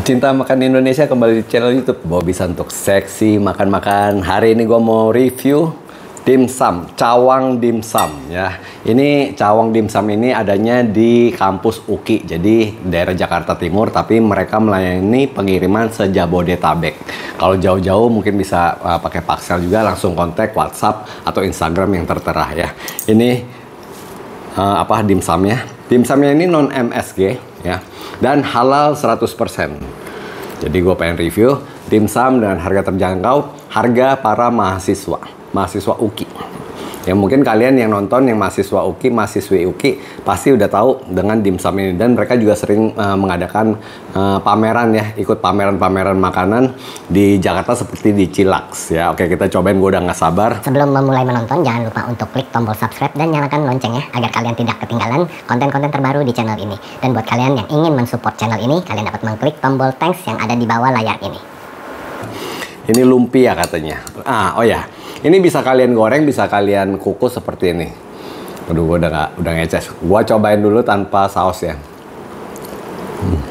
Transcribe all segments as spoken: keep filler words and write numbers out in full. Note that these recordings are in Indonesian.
Pecinta makan Indonesia, kembali di channel YouTube Bobby Santok Seksi Makan-Makan. Hari ini gue mau review dimsum, cawang dimsum ya. Ini cawang dimsum ini adanya di kampus U K I, jadi daerah Jakarta Timur, tapi mereka melayani pengiriman se-Jabodetabek. Kalau jauh-jauh mungkin bisa uh, pakai Paxel juga, langsung kontak WhatsApp atau Instagram yang tertera ya. Ini uh, apa dimsumnya? Dimsumnya ini non M S G ya, dan halal seratus persen. Jadi gue pengen review dimsum dengan harga terjangkau, harga para mahasiswa, mahasiswa U K I. Ya mungkin kalian yang nonton yang mahasiswa U K I, mahasiswi U K I pasti udah tahu dengan dimsum ini, dan mereka juga sering uh, mengadakan uh, pameran ya, ikut pameran-pameran makanan di Jakarta seperti di Cilax ya. Oke, kita cobain, gue udah nggak sabar. Sebelum memulai menonton, jangan lupa untuk klik tombol subscribe dan nyalakan loncengnya agar kalian tidak ketinggalan konten-konten terbaru di channel ini. Dan buat kalian yang ingin mensupport channel ini, kalian dapat mengklik tombol thanks yang ada di bawah layar ini. Ini lumpia katanya. Ah, oh ya. Ini bisa kalian goreng, bisa kalian kukus seperti ini. Aduh, gue udah gak, udah ngeces. Gue cobain dulu tanpa saus ya. Hmm.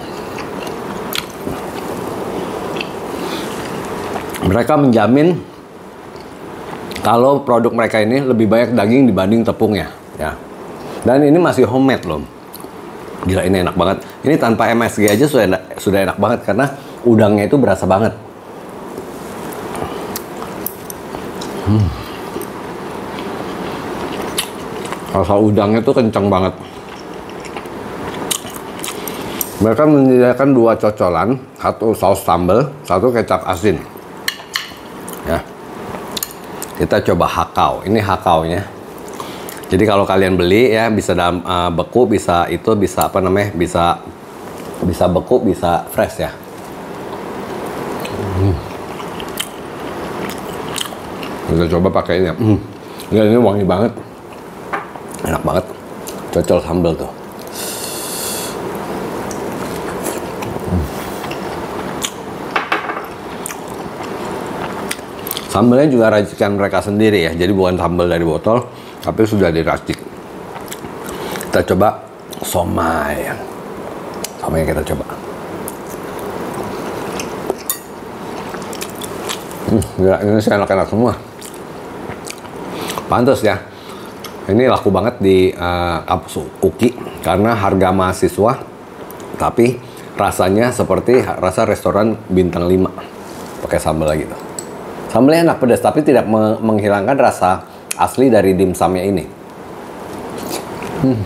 Mereka menjamin kalau produk mereka ini lebih banyak daging dibanding tepungnya ya. Dan ini masih homemade loh. Gila, ini enak banget. Ini tanpa M S G aja sudah enak, sudah enak banget karena udangnya itu berasa banget. Hmm. Rasa udangnya tuh kencang banget. Mereka menyediakan dua cocolan, satu saus sambal, satu kecap asin. Ya, kita coba hakau. Ini hakaunya. Jadi kalau kalian beli ya, bisa dalam uh, beku, bisa itu, bisa apa namanya, bisa bisa beku, bisa fresh ya. Hmm. Kita coba pakainya. Hmm. Ya, ini wangi banget, enak banget. Cocol sambal tuh. Hmm. Sambalnya juga racikan mereka sendiri ya. Jadi bukan sambal dari botol, tapi sudah diracik. Kita coba somai. Somai yang kita coba. Hmm, gila, ini sih enak-enak semua. Pantes ya, ini laku banget di uh, kampus U K I karena harga mahasiswa, tapi rasanya seperti rasa restoran bintang lima. Pakai sambal lagi tuh. Sambalnya enak, pedas, tapi tidak me menghilangkan rasa asli dari dimsumnya ini. Hmm.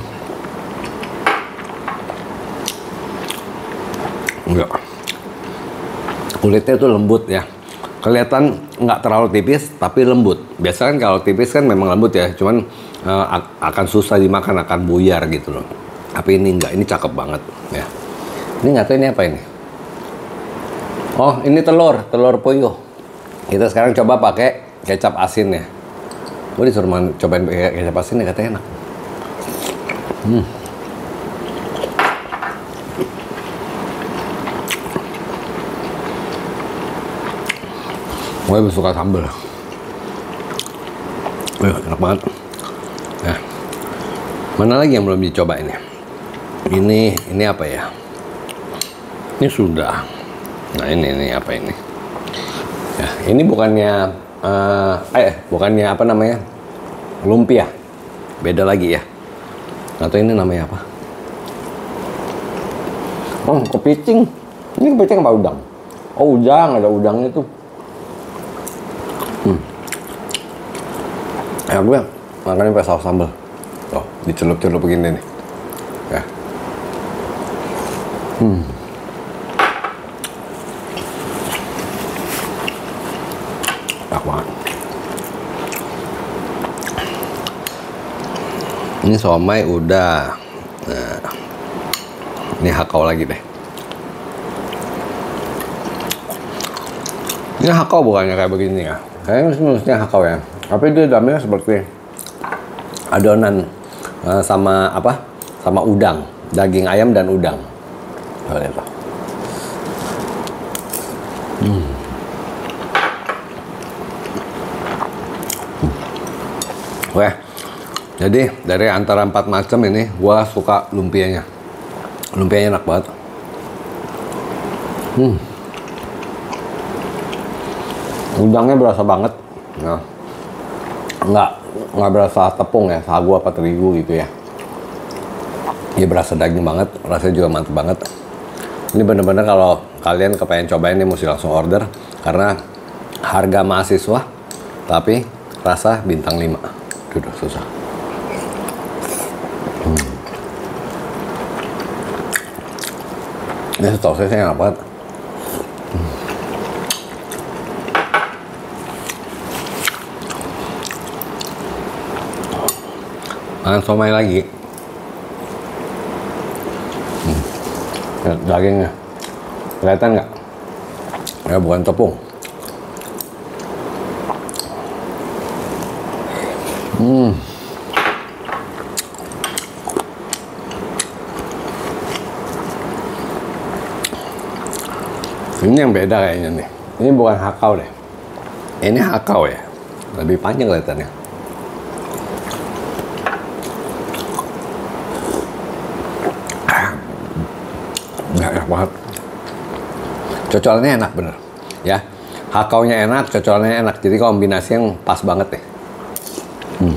Enggak. Kulitnya tuh lembut ya. Kelihatan nggak terlalu tipis tapi lembut. Biasanya kan kalau tipis kan memang lembut ya, cuman uh, akan susah dimakan, akan buyar gitu loh. Tapi ini enggak, ini cakep banget ya. Ini nggak tahu ini apa ini. Oh, ini telur, telur puyuh. Kita sekarang coba pakai kecap asin ya. Gue disuruh cobain pakai kecap asin ya, katanya enak. Hmm. Gue lebih suka sambal. Wih, enak banget. Nah, mana lagi yang belum dicoba ini? Ini, ini apa ya? Ini sudah. Nah, ini, ini apa ini? Ya, ini bukannya, uh, eh, bukannya apa namanya? Lumpia. Beda lagi ya. Atau ini namanya apa? Oh, kepiting. Ini kepiting apa udang? Oh, udang, ada udangnya tuh. Hmm. Ya gue makannya pakai saus sambal. Oh, dicelup-celup begini nih. Ya. Hmm. Enak banget. Ini somai udah. Nah, ini hakau lagi deh. Ini hakau bukannya kayak begini ya? Kayaknya mestinya hakau ya. Tapi dia dalamnya seperti adonan uh, sama apa? Sama udang, daging ayam dan udang. Oh, lihat. Hmm. Wah, jadi dari antara empat macam ini, gua suka lumpianya. Lumpianya enak banget. Hmm. Udangnya berasa banget. Nah, nggak nggak berasa tepung ya, sagu apa terigu gitu ya. Dia berasa daging banget, rasanya juga mantep banget. Ini bener-bener kalau kalian kepengen cobain ini mesti langsung order karena harga mahasiswa tapi rasa bintang lima. Duduk susah. Hmm. Ini sausnya enak banget. Hmm. Makan somai lagi. Hmm. Lihat dagingnya. Kelihatan nggak? Ya bukan tepung. Hmm. Ini yang beda kayaknya nih. Ini bukan hakau deh. Ini hakau ya. Lebih panjang kelihatannya. Nggak enak banget. Cocolannya enak bener. Ya. Hakaunya enak, cocolannya enak. Jadi kombinasi yang pas banget deh. Hmm.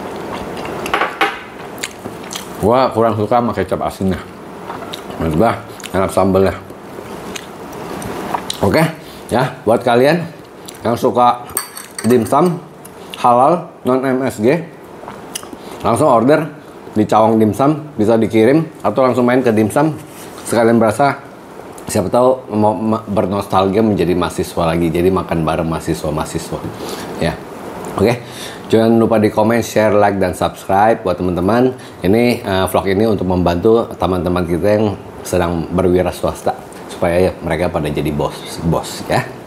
Gua kurang suka sama kecap asinnya. Maksudnya enak sambelnya. Oke, ya buat kalian yang suka dimsum halal non M S G, langsung order di Cawang Dimsum, bisa dikirim atau langsung main ke dimsum sekalian berasa siapa tahu mau bernostalgia menjadi mahasiswa lagi, jadi makan bareng mahasiswa-mahasiswa. Ya. Oke, jangan lupa di komen, share, like, dan subscribe buat teman-teman. Ini uh, vlog ini untuk membantu teman-teman kita yang sedang berwira swasta supaya ya, mereka pada jadi bos, bos ya.